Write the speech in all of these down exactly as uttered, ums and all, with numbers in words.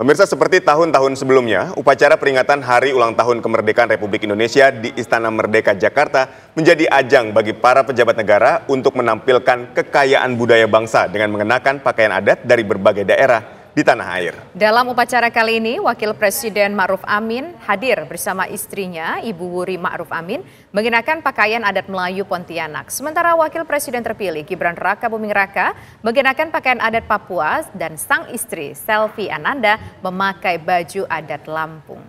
Pemirsa, seperti tahun-tahun sebelumnya, upacara peringatan Hari Ulang Tahun Kemerdekaan Republik Indonesia di Istana Merdeka Jakarta menjadi ajang bagi para pejabat negara untuk menampilkan kekayaan budaya bangsa dengan mengenakan pakaian adat dari berbagai daerah di tanah air. Dalam upacara kali ini, Wakil Presiden Ma'ruf Amin hadir bersama istrinya, Ibu Wuri Ma'ruf Amin, mengenakan pakaian adat Melayu Pontianak. Sementara Wakil Presiden terpilih Gibran Raka Buming Raka mengenakan pakaian adat Papua dan sang istri Selvi Ananda memakai baju adat Lampung.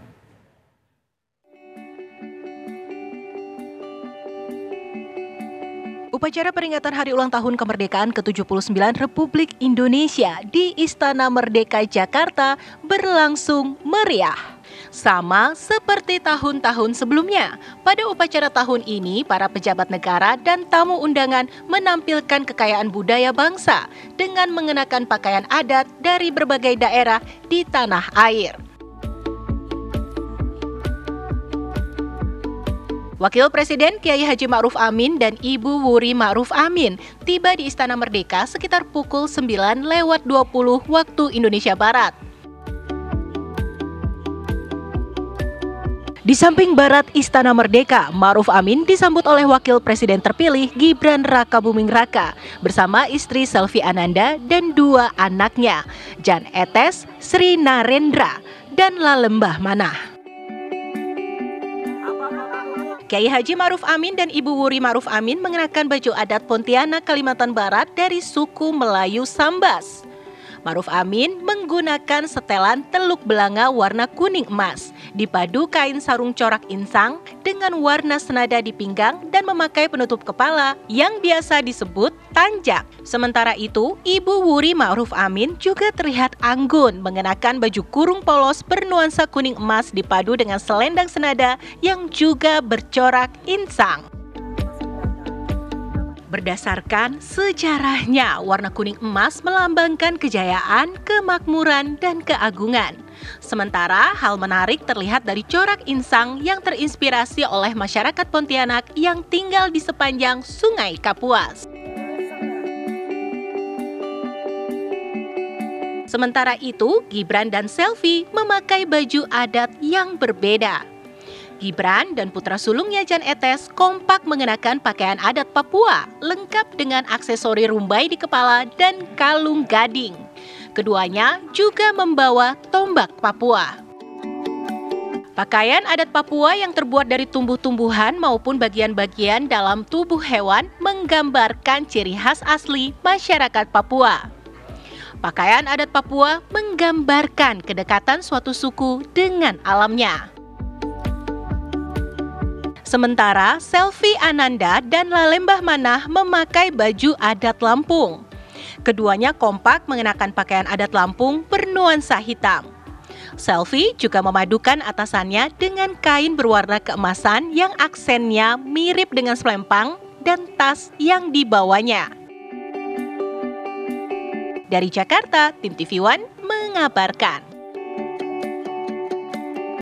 Upacara peringatan Hari Ulang Tahun Kemerdekaan ke tujuh puluh sembilan Republik Indonesia di Istana Merdeka Jakarta berlangsung meriah. Sama seperti tahun-tahun sebelumnya, pada upacara tahun ini para pejabat negara dan tamu undangan menampilkan kekayaan budaya bangsa dengan mengenakan pakaian adat dari berbagai daerah di tanah air. Wakil Presiden Kiai Haji Ma'ruf Amin dan Ibu Wuri Ma'ruf Amin tiba di Istana Merdeka sekitar pukul sembilan lewat dua puluh waktu Indonesia Barat. Di samping barat Istana Merdeka, Ma'ruf Amin disambut oleh Wakil Presiden terpilih Gibran Raka Buming Raka bersama istri Selvi Ananda dan dua anaknya, Jan Etes, Sri Narendra, dan Lalembah Manah. Kiai Haji Ma'ruf Amin dan Ibu Wuri Ma'ruf Amin mengenakan baju adat Pontianak, Kalimantan Barat dari suku Melayu Sambas. Ma'ruf Amin menggunakan setelan teluk belanga warna kuning emas, dipadu kain sarung corak insang dengan warna senada di pinggang dan memakai penutup kepala yang biasa disebut tanjak. Sementara itu, Ibu Wuri Ma'ruf Amin juga terlihat anggun mengenakan baju kurung polos bernuansa kuning emas dipadu dengan selendang senada yang juga bercorak insang. Berdasarkan sejarahnya, warna kuning emas melambangkan kejayaan, kemakmuran, dan keagungan. Sementara hal menarik terlihat dari corak insang yang terinspirasi oleh masyarakat Pontianak yang tinggal di sepanjang Sungai Kapuas. Sementara itu, Gibran dan Selvi memakai baju adat yang berbeda. Gibran dan putra sulungnya Jan Etes kompak mengenakan pakaian adat Papua, lengkap dengan aksesori rumbai di kepala dan kalung gading. Keduanya juga membawa tombak Papua. Pakaian adat Papua yang terbuat dari tumbuh-tumbuhan maupun bagian-bagian dalam tubuh hewan menggambarkan ciri khas asli masyarakat Papua. Pakaian adat Papua menggambarkan kedekatan suatu suku dengan alamnya. Sementara Selvi Ananda dan Lalembah Manah memakai baju adat Lampung. Keduanya kompak mengenakan pakaian adat Lampung bernuansa hitam. Selvi juga memadukan atasannya dengan kain berwarna keemasan yang aksennya mirip dengan selempang dan tas yang dibawanya. Dari Jakarta, tim T V One mengabarkan.